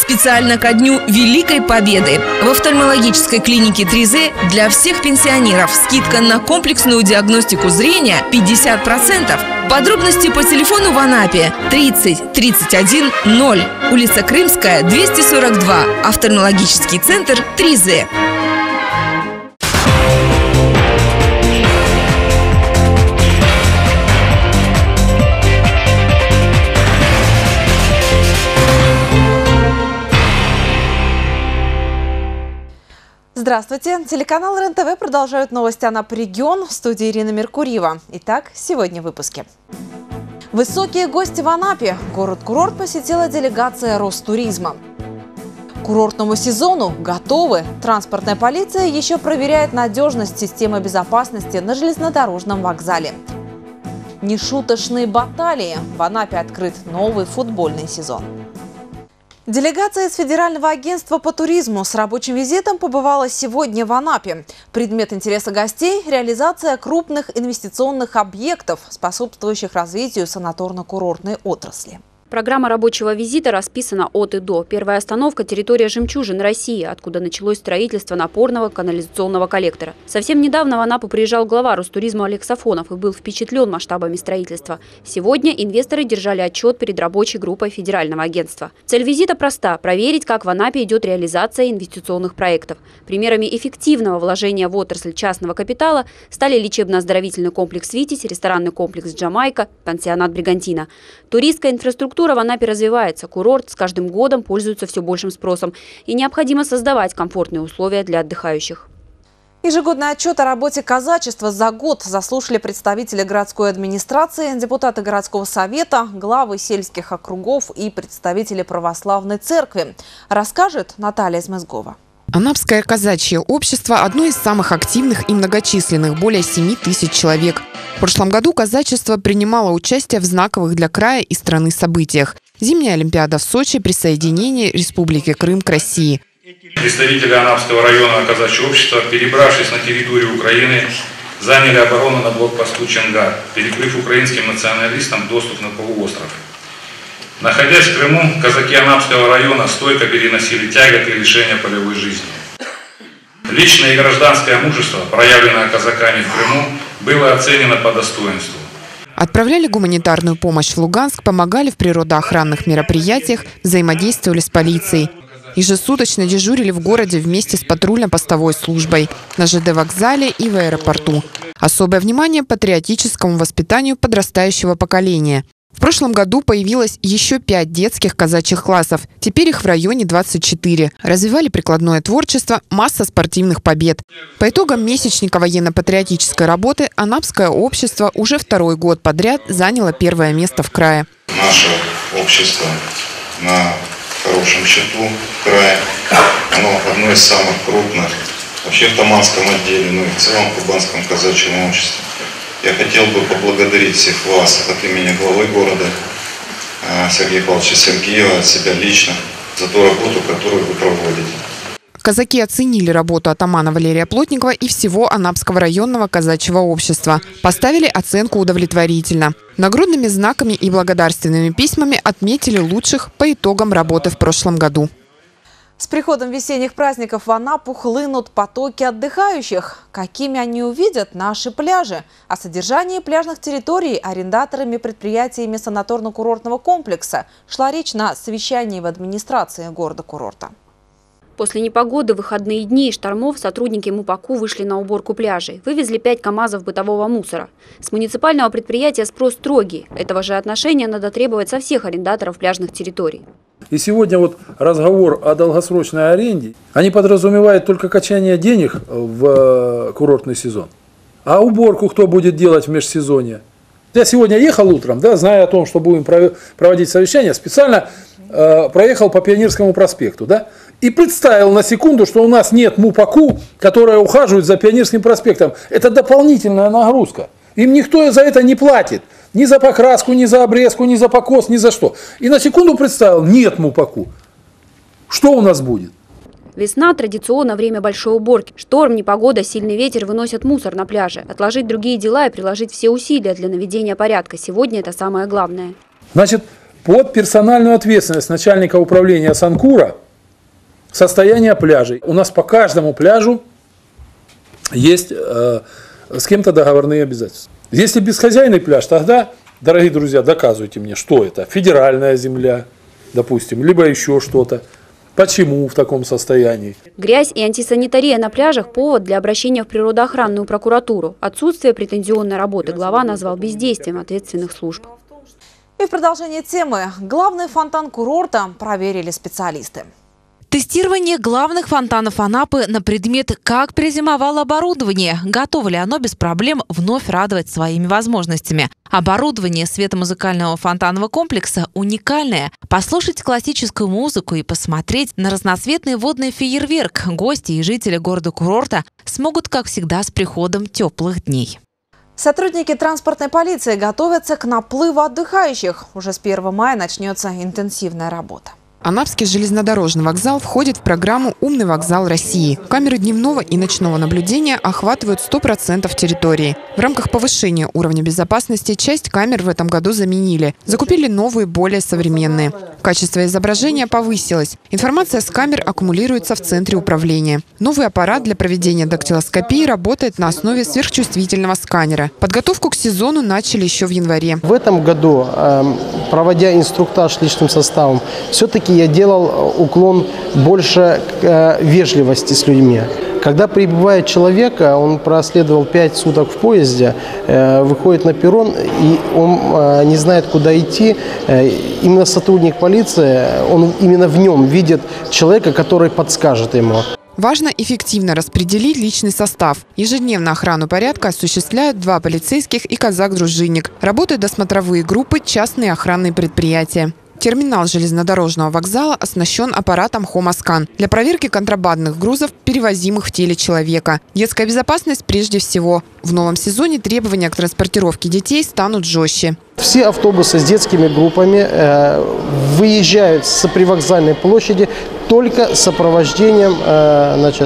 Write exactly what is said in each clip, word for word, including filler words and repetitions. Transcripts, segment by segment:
Специально ко дню Великой Победы в офтальмологической клинике три зэ для всех пенсионеров скидка на комплексную диагностику зрения пятьдесят процентов. Подробности по телефону в Анапе тридцать тридцать один ноль, улица Крымская, двести сорок два, офтальмологический центр три зэ. Здравствуйте! Телеканал РЕН-ТВ продолжают новости Анапы регион. В студии Ирина Меркурьева. Итак, сегодня в выпуске. Высокие гости в Анапе. Город-курорт посетила делегация Ростуризма. К курортному сезону готовы. Транспортная полиция еще проверяет надежность системы безопасности на железнодорожном вокзале. Нешуточные баталии. В Анапе открыт новый футбольный сезон. Делегация из Федерального агентства по туризму с рабочим визитом побывала сегодня в Анапе. Предмет интереса гостей – реализация крупных инвестиционных объектов, способствующих развитию санаторно-курортной отрасли. Программа рабочего визита расписана от и до. Первая остановка – территория «Жемчужин России», откуда началось строительство напорного канализационного коллектора. Совсем недавно в Анапу приезжал глава Ростуризма Олег Сафонов и был впечатлен масштабами строительства. Сегодня инвесторы держали отчет перед рабочей группой Федерального агентства. Цель визита проста – проверить, как в Анапе идет реализация инвестиционных проектов. Примерами эффективного вложения в отрасль частного капитала стали лечебно-оздоровительный комплекс «Витязь», ресторанный комплекс «Джамайка», пансионат «Бригантина». Туристская инфраструктура в Анапе развивается, курорт с каждым годом пользуется все большим спросом, и необходимо создавать комфортные условия для отдыхающих. Ежегодный отчет о работе казачества за год заслушали представители городской администрации, депутаты городского совета, главы сельских округов и представители православной церкви. Расскажет Наталья Измызгова. Анапское казачье общество – одно из самых активных и многочисленных, более семи тысяч человек. В прошлом году казачество принимало участие в знаковых для края и страны событиях. Зимняя Олимпиада в Сочи, присоединение Республики Крым к России. Представители Анапского районного казачьего общества, перебравшись на территорию Украины, заняли оборону на блокпосту Чангар, перекрыв украинским националистам доступ на полуостров. Находясь в Крыму, казаки Анапского района стойко переносили тяготы и лишения полевой жизни. Личное и гражданское мужество, проявленное казаками в Крыму, было оценено по достоинству. Отправляли гуманитарную помощь в Луганск, помогали в природоохранных мероприятиях, взаимодействовали с полицией. Ежесуточно дежурили в городе вместе с патрульно-постовой службой, на ЖД вокзале и в аэропорту. Особое внимание патриотическому воспитанию подрастающего поколения. В прошлом году появилось еще пять детских казачьих классов. Теперь их в районе двадцать четыре. Развивали прикладное творчество, масса спортивных побед. По итогам месячника военно-патриотической работы Анапское общество уже второй год подряд заняло первое место в крае. Наше общество на хорошем счету в крае. Оно одно из самых крупных вообще в Таманском отделе, ну и в целом в Кубанском казачьем обществе. Я хотел бы поблагодарить всех вас от имени главы города Сергея Павловича Сергеева, от себя лично, за ту работу, которую вы проводите. Казаки оценили работу атамана Валерия Плотникова и всего Анапского районного казачьего общества. Поставили оценку удовлетворительно. Нагрудными знаками и благодарственными письмами отметили лучших по итогам работы в прошлом году. С приходом весенних праздников в Анапу хлынут потоки отдыхающих. Какими они увидят наши пляжи? О содержании пляжных территорий арендаторами предприятиями санаторно-курортного комплекса шла речь на совещании в администрации города-курорта. После непогоды, выходные дни и штормов сотрудники МУПАКУ вышли на уборку пляжей. Вывезли пять КАМАЗов бытового мусора. С муниципального предприятия спрос строгий. Этого же отношения надо требовать со всех арендаторов пляжных территорий. И сегодня вот разговор о долгосрочной аренде, они подразумевают только качание денег в курортный сезон. А уборку кто будет делать в межсезонье? Я сегодня ехал утром, да, зная о том, что будем проводить совещание, специально э, проехал по Пионерскому проспекту, да, и представил на секунду, что у нас нет МУПАКУ, которая ухаживает за Пионерским проспектом. Это дополнительная нагрузка. Им никто за это не платит. Ни за покраску, ни за обрезку, ни за покос, ни за что. И на секунду представил, нет МУПАКУ. Что у нас будет? Весна – традиционно время большой уборки. Шторм, непогода, сильный ветер выносят мусор на пляже. Отложить другие дела и приложить все усилия для наведения порядка. Сегодня это самое главное. Значит, под персональную ответственность начальника управления Санкура состояние пляжей. У нас по каждому пляжу есть э, с кем-то договорные обязательства. Если бесхозяйный пляж, тогда, дорогие друзья, доказывайте мне, что это. Федеральная земля, допустим, либо еще что-то. Почему в таком состоянии? Грязь и антисанитария на пляжах – повод для обращения в природоохранную прокуратуру. Отсутствие претензионной работы глава назвал бездействием ответственных служб. И в продолжение темы. Главный фонтан курорта проверили специалисты. Тестирование главных фонтанов Анапы на предмет, как призимовало оборудование, готово ли оно без проблем вновь радовать своими возможностями. Оборудование светомузыкального фонтанного комплекса уникальное. Послушать классическую музыку и посмотреть на разноцветный водный фейерверк гости и жители города-курорта смогут, как всегда, с приходом теплых дней. Сотрудники транспортной полиции готовятся к наплыву отдыхающих. Уже с первого мая начнется интенсивная работа. Анапский железнодорожный вокзал входит в программу «Умный вокзал России». Камеры дневного и ночного наблюдения охватывают сто процентов территории. В рамках повышения уровня безопасности часть камер в этом году заменили. Закупили новые, более современные. Качество изображения повысилось. Информация с камер аккумулируется в центре управления. Новый аппарат для проведения дактилоскопии работает на основе сверхчувствительного сканера. Подготовку к сезону начали еще в январе. В этом году, проводя инструктаж личным составом, все-таки я делал уклон больше к вежливости с людьми. Когда прибывает человек, он проследовал пять суток в поезде, выходит на перрон, и он не знает, куда идти. Именно сотрудник полиции, он именно в нем видит человека, который подскажет ему. Важно эффективно распределить личный состав. Ежедневно охрану порядка осуществляют два полицейских и казак-дружинник. Работают досмотровые группы, частные охранные предприятия. Терминал железнодорожного вокзала оснащен аппаратом «Хомоскан» для проверки контрабандных грузов, перевозимых в теле человека. Детская безопасность прежде всего. В новом сезоне требования к транспортировке детей станут жестче. Все автобусы с детскими группами э, выезжают с привокзальной площади только с сопровождением э, значит,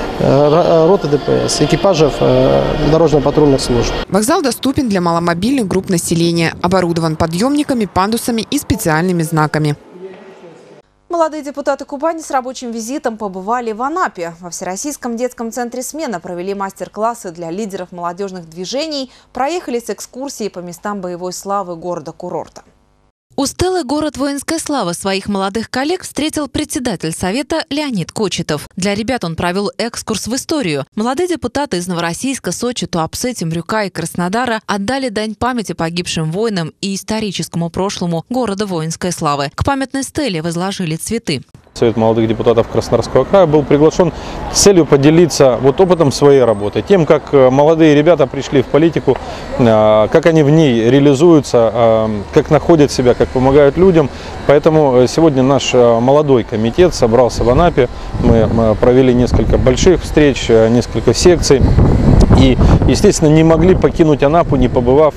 роты ДПС, экипажев дорожно-патрульных служб. Вокзал доступен для маломобильных групп населения, оборудован подъемниками, пандусами и специальными знаками. Молодые депутаты Кубани с рабочим визитом побывали в Анапе. Во Всероссийском детском центре «Смена» провели мастер-классы для лидеров молодежных движений, проехали с экскурсией по местам боевой славы города-курорта. У Стеллы город воинской славы своих молодых коллег встретил председатель совета Леонид Кочетов. Для ребят он провел экскурс в историю. Молодые депутаты из Новороссийска, Сочи, Туапсе, Темрюка и Краснодара отдали дань памяти погибшим воинам и историческому прошлому города воинской славы. К памятной стеле возложили цветы. Совет молодых депутатов Краснодарского края был приглашен с целью поделиться вот опытом своей работы, тем, как молодые ребята пришли в политику, как они в ней реализуются, как находят себя, как помогают людям. Поэтому сегодня наш молодой комитет собрался в Анапе. Мы провели несколько больших встреч, несколько секций. И, естественно, не могли покинуть Анапу, не побывав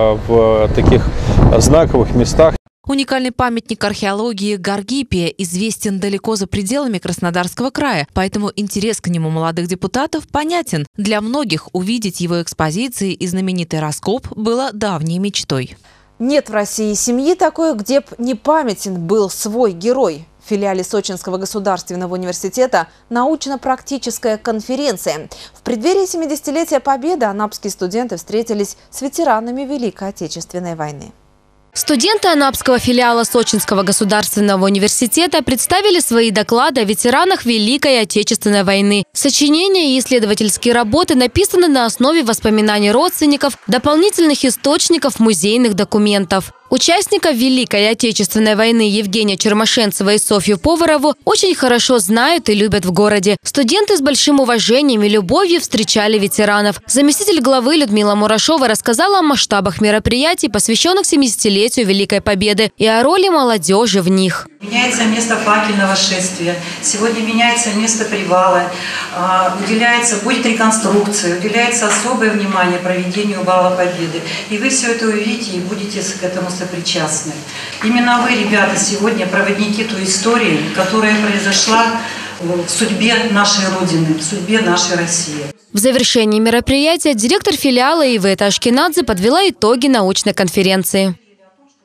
в таких знаковых местах. Уникальный памятник археологии Гаргипия известен далеко за пределами Краснодарского края, поэтому интерес к нему молодых депутатов понятен. Для многих увидеть его экспозиции и знаменитый раскоп было давней мечтой. Нет в России семьи такой, где б не памятен был свой герой. В филиале Сочинского государственного университета научно-практическая конференция. В преддверии семидесятилетия Победы анапские студенты встретились с ветеранами Великой Отечественной войны. Студенты анапского филиала Сочинского государственного университета представили свои доклады о ветеранах Великой Отечественной войны. Сочинения и исследовательские работы написаны на основе воспоминаний родственников, дополнительных источников, музейных документов. Участников Великой Отечественной войны Евгения Чермашенцева и Софью Поварову очень хорошо знают и любят в городе. Студенты с большим уважением и любовью встречали ветеранов. Заместитель главы Людмила Мурашова рассказала о масштабах мероприятий, посвященных семидесятилетию Великой Победы, и о роли молодежи в них. Меняется место факельного шествия, сегодня меняется место привала, уделяется, будет реконструкция, уделяется особое внимание проведению Бала Победы. И вы все это увидите и будете к этому сопричастны. Именно вы, ребята, сегодня проводники той истории, которая произошла в судьбе нашей Родины, в судьбе нашей России. В завершении мероприятия директор филиала Ивета Ашкенадзе подвела итоги научной конференции.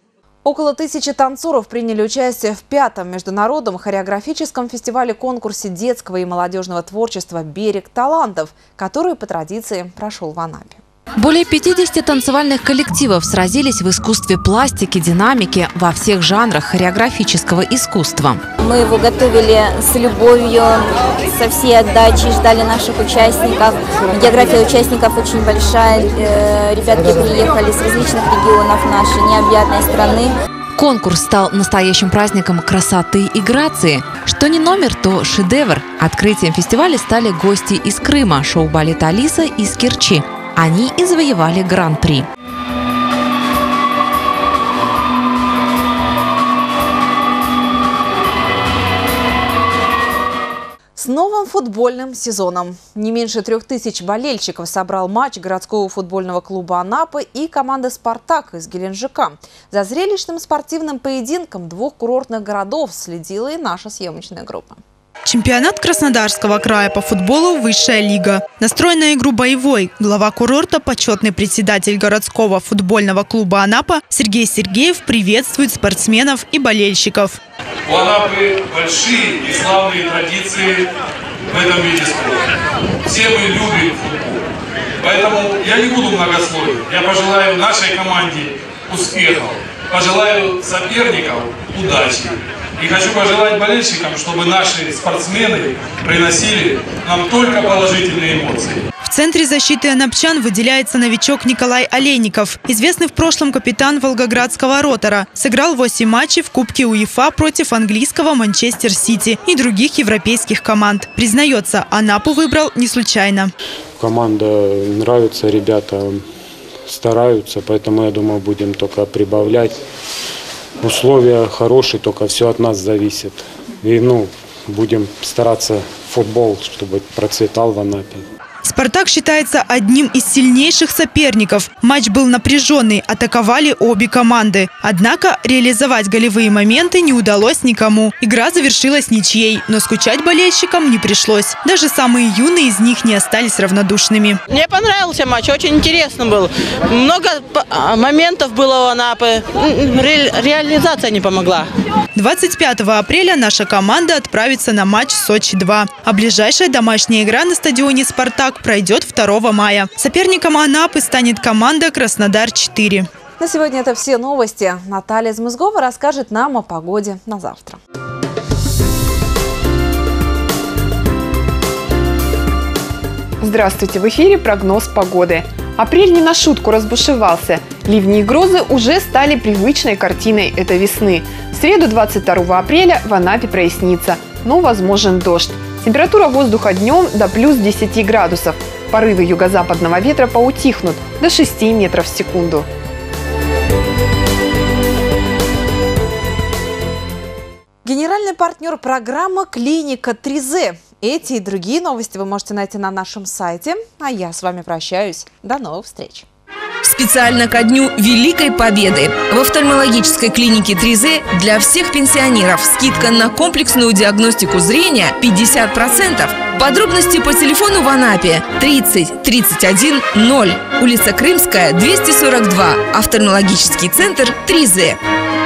Около тысячи танцоров приняли участие в пятом международном хореографическом фестивале-конкурсе детского и молодежного творчества «Берег талантов», который по традиции прошел в Анапе. Более пятидесяти танцевальных коллективов сразились в искусстве пластики, динамики во всех жанрах хореографического искусства. Мы его готовили с любовью, со всей отдачей, ждали наших участников. География участников очень большая. Ребятки приехали с различных регионов нашей необъятной страны. Конкурс стал настоящим праздником красоты и грации. Что не номер, то шедевр. Открытием фестиваля стали гости из Крыма, шоу-балет «Алиса» из Керчи. Они и завоевали гран-при. С новым футбольным сезоном. Не меньше трех тысяч болельщиков собрал матч городского футбольного клуба «Анапа» и команды «Спартак» из Геленджика. За зрелищным спортивным поединком двух курортных городов следила и наша съемочная группа. Чемпионат Краснодарского края по футболу «Высшая лига». Настроен на игру боевой. Глава курорта, почетный председатель городского футбольного клуба «Анапа» Сергей Сергеев приветствует спортсменов и болельщиков. У Анапы большие и славные традиции в этом виде спорта. Все мы любим футбол. Поэтому я не буду многословен. Я пожелаю нашей команде успехов. Пожелаю соперникам удачи. И хочу пожелать болельщикам, чтобы наши спортсмены приносили нам только положительные эмоции. В центре защиты анапчан выделяется новичок Николай Олейников. Известный в прошлом капитан волгоградского «Ротора». Сыграл восемь матчей в Кубке УЕФА против английского «Манчестер Сити» и других европейских команд. Признается, Анапу выбрал не случайно. Команда нравится, ребята стараются, поэтому, я думаю, будем только прибавлять. Условия хорошие, только все от нас зависит. И ну, будем стараться футбол, чтобы процветал в Анапе. «Спартак» считается одним из сильнейших соперников. Матч был напряженный, атаковали обе команды. Однако реализовать голевые моменты не удалось никому. Игра завершилась ничьей, но скучать болельщикам не пришлось. Даже самые юные из них не остались равнодушными. Мне понравился матч, очень интересно был. Много моментов было у Анапы. Ре реализация не помогла. двадцать пятого апреля наша команда отправится на матч Сочи-два. А ближайшая домашняя игра на стадионе «Спартак» пройдет второго мая. Соперником Анапы станет команда «Краснодар-четыре». На сегодня это все новости. Наталья Змызгова расскажет нам о погоде на завтра. Здравствуйте! В эфире прогноз погоды. Апрель не на шутку разбушевался. Ливни и грозы уже стали привычной картиной этой весны. В среду двадцать второго апреля в Анапе прояснится, но возможен дождь. Температура воздуха днем до плюс десяти градусов. Порывы юго-западного ветра поутихнут до шести метров в секунду. Генеральный партнер программы «Клиника три зэ». Эти и другие новости вы можете найти на нашем сайте. А я с вами прощаюсь. До новых встреч. Специально ко Дню Великой Победы в офтальмологической клинике три зэ для всех пенсионеров скидка на комплексную диагностику зрения пятьдесят процентов. Подробности по телефону в Анапе тридцать тридцать один ноль, улица Крымская, двести сорок два, офтальмологический центр три зэ.